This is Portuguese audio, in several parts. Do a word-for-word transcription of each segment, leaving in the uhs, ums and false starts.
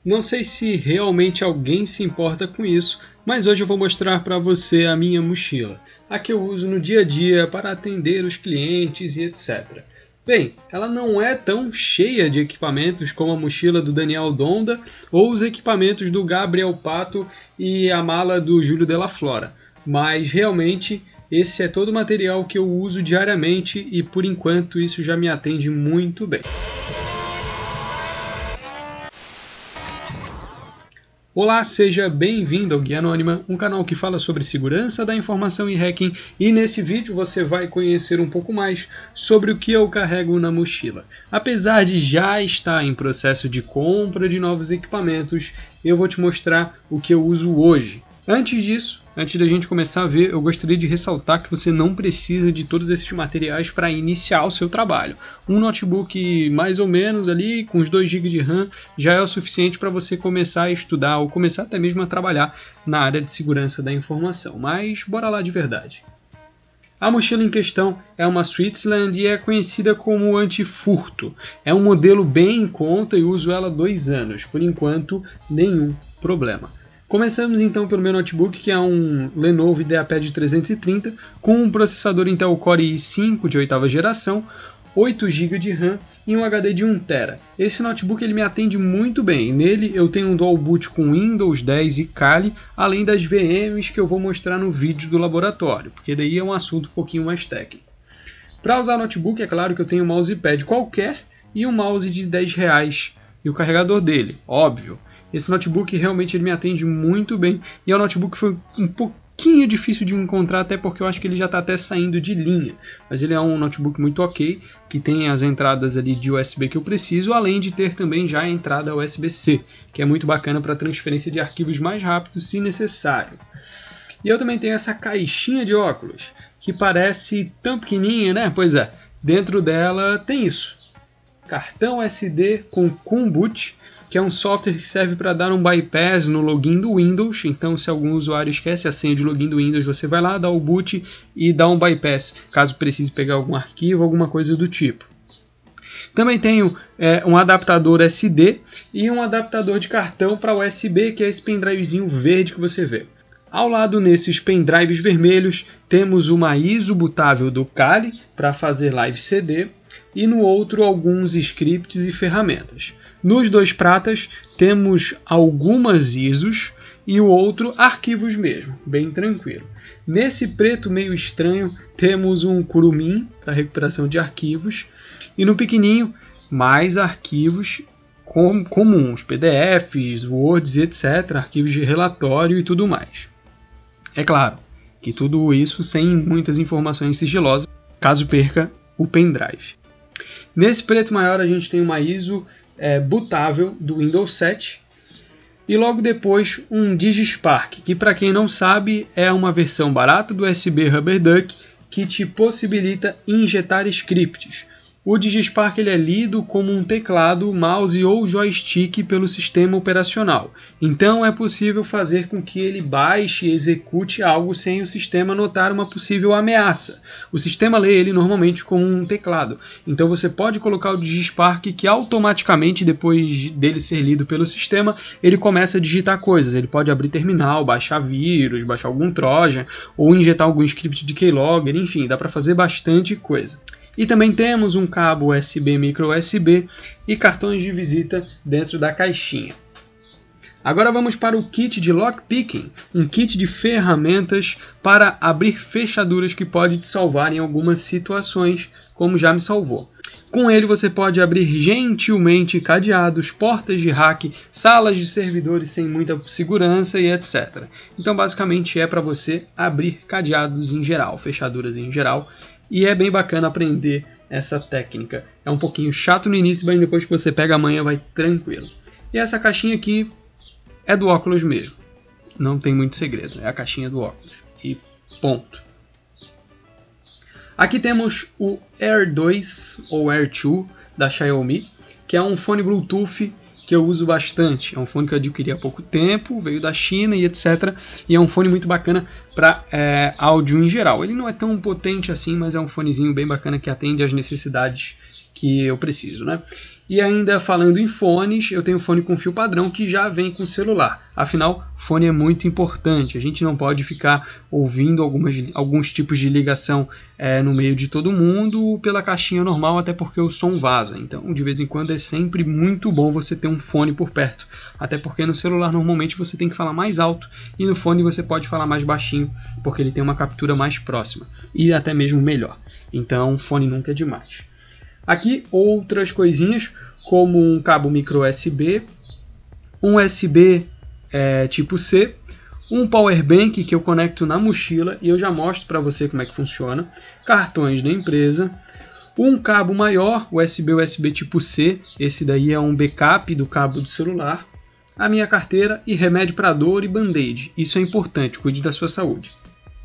Não sei se realmente alguém se importa com isso, mas hoje eu vou mostrar para você a minha mochila, a que eu uso no dia a dia para atender os clientes e etcétera. Bem, ela não é tão cheia de equipamentos como a mochila do Daniel Donda ou os equipamentos do Gabriel Pato e a mala do Júlio Della Flora, mas realmente esse é todo o material que eu uso diariamente e por enquanto isso já me atende muito bem. Olá, seja bem-vindo ao Guia Anônima, um canal que fala sobre segurança da informação e hacking, e nesse vídeo você vai conhecer um pouco mais sobre o que eu carrego na mochila. Apesar de já estar em processo de compra de novos equipamentos, eu vou te mostrar o que eu uso hoje. Antes disso, antes da gente começar a ver, eu gostaria de ressaltar que você não precisa de todos esses materiais para iniciar o seu trabalho. Um notebook mais ou menos ali, com os dois gigas de RAM, já é o suficiente para você começar a estudar ou começar até mesmo a trabalhar na área de segurança da informação. Mas bora lá de verdade. A mochila em questão é uma Switzerland e é conhecida como anti-furto. É um modelo bem em conta e uso ela há dois anos, por enquanto nenhum problema. Começamos então pelo meu notebook, que é um Lenovo IdeaPad trezentos e trinta com um processador Intel Core i cinco de oitava geração, oito gigas de RAM e um H D de um tera. Esse notebook ele me atende muito bem. Nele eu tenho um dual boot com Windows dez e Kali, além das V Ms que eu vou mostrar no vídeo do laboratório, porque daí é um assunto um pouquinho mais técnico. Para usar o notebook, é claro que eu tenho um mousepad qualquer e um mouse de dez reais e o carregador dele, óbvio. Esse notebook realmente ele me atende muito bem e é um notebook que foi um pouquinho difícil de encontrar, até porque eu acho que ele já está até saindo de linha. Mas ele é um notebook muito ok, que tem as entradas ali de U S B que eu preciso, além de ter também já a entrada U S B C, que é muito bacana para transferência de arquivos mais rápido se necessário. E eu também tenho essa caixinha de óculos, que parece tão pequenininha, né? Pois é, dentro dela tem isso. Cartão U S D com Kumboot, que é um software que serve para dar um bypass no login do Windows. Então, se algum usuário esquece a senha de login do Windows, você vai lá, dá o boot e dá um bypass, caso precise pegar algum arquivo, alguma coisa do tipo. Também tenho é, um adaptador S D e um adaptador de cartão para U S B, que é esse pendrivezinho verde que você vê. Ao lado, nesses pendrives vermelhos, temos uma I S O bootável do Kali para fazer live C D e no outro alguns scripts e ferramentas. Nos dois pratas temos algumas I S Os e o outro arquivos mesmo, bem tranquilo. Nesse preto meio estranho temos um Kurumin para recuperação de arquivos e no pequenininho mais arquivos com, comuns, P D Fs, Words, etcétera, arquivos de relatório e tudo mais. É claro que tudo isso sem muitas informações sigilosas, caso perca o pendrive. Nesse preto maior a gente tem uma I S O é, bootável do Windows sete e logo depois um DigiSpark, que para quem não sabe é uma versão barata do U S B RubberDuck que te possibilita injetar scripts. O DigiSpark ele é lido como um teclado, mouse ou joystick pelo sistema operacional. Então é possível fazer com que ele baixe e execute algo sem o sistema notar uma possível ameaça. O sistema lê ele normalmente como um teclado. Então você pode colocar o DigiSpark que automaticamente, depois dele ser lido pelo sistema, ele começa a digitar coisas. Ele pode abrir terminal, baixar vírus, baixar algum trojan ou injetar algum script de keylogger, enfim, dá para fazer bastante coisa. E também temos um cabo U S B micro U S B e cartões de visita dentro da caixinha. Agora vamos para o kit de lockpicking, um kit de ferramentas para abrir fechaduras que pode te salvar em algumas situações, como já me salvou. Com ele você pode abrir gentilmente cadeados, portas de hack, salas de servidores sem muita segurança e etcétera. Então basicamente é para você abrir cadeados em geral, fechaduras em geral. E é bem bacana aprender essa técnica. É um pouquinho chato no início, mas depois que você pega a manha vai tranquilo. E essa caixinha aqui é do óculos mesmo. Não tem muito segredo, é a caixinha do óculos. E ponto. Aqui temos o Air dois ou Air dois da Xiaomi, que é um fone Bluetooth que eu uso bastante. É um fone que eu adquiri há pouco tempo, veio da China e etcétera. E é um fone muito bacana para é, áudio em geral. Ele não é tão potente assim, mas é um fonezinho bem bacana que atende às necessidades que eu preciso, né? E ainda falando em fones, eu tenho fone com fio padrão que já vem com celular. Afinal, fone é muito importante. A gente não pode ficar ouvindo algumas, alguns tipos de ligação é, no meio de todo mundo pela caixinha normal, até porque o som vaza. Então, de vez em quando, é sempre muito bom você ter um fone por perto. Até porque no celular, normalmente, você tem que falar mais alto e no fone você pode falar mais baixinho, porque ele tem uma captura mais próxima e até mesmo melhor. Então, fone nunca é demais. Aqui, outras coisinhas, como um cabo micro U S B, um U S B é, tipo C, um power bank que eu conecto na mochila e eu já mostro para você como é que funciona, cartões da empresa, um cabo maior, U S B U S B tipo C, esse daí é um backup do cabo do celular, a minha carteira e remédio para dor e band-aid. Isso é importante, cuide da sua saúde.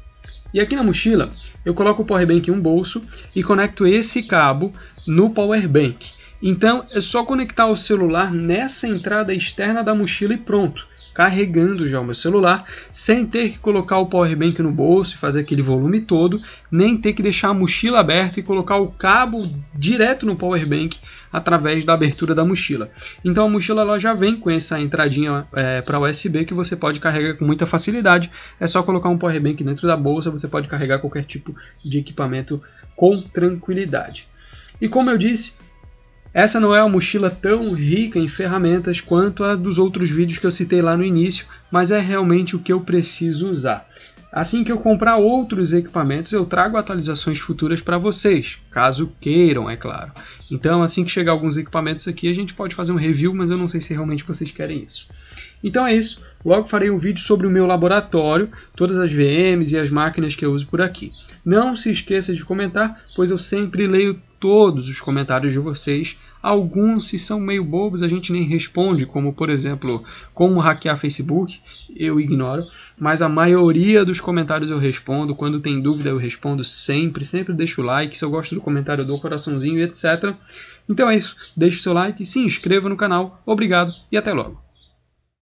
E aqui na mochila, eu coloco o power bank em um bolso e conecto esse cabo no power bank. Então, é só conectar o celular nessa entrada externa da mochila e pronto. Carregando já o meu celular, sem ter que colocar o power bank no bolso e fazer aquele volume todo, nem ter que deixar a mochila aberta e colocar o cabo direto no power bank através da abertura da mochila. Então a mochila ela já vem com essa entradinha é, para U S B que você pode carregar com muita facilidade. É só colocar um power bank dentro da bolsa, você pode carregar qualquer tipo de equipamento com tranquilidade. E como eu disse, essa não é uma mochila tão rica em ferramentas quanto a dos outros vídeos que eu citei lá no início, mas é realmente o que eu preciso usar. Assim que eu comprar outros equipamentos, eu trago atualizações futuras para vocês, caso queiram, é claro. Então, assim que chegar alguns equipamentos aqui, a gente pode fazer um review, mas eu não sei se realmente vocês querem isso. Então é isso, logo farei um vídeo sobre o meu laboratório, todas as V Ms e as máquinas que eu uso por aqui. Não se esqueça de comentar, pois eu sempre leio todos os comentários de vocês. Alguns, se são meio bobos, a gente nem responde, como por exemplo, como hackear Facebook, eu ignoro, mas a maioria dos comentários eu respondo. Quando tem dúvida eu respondo sempre, sempre deixo o like, se eu gosto do comentário eu dou coraçãozinho e etcétera. Então é isso, deixe o seu like, se inscreva no canal, obrigado e até logo.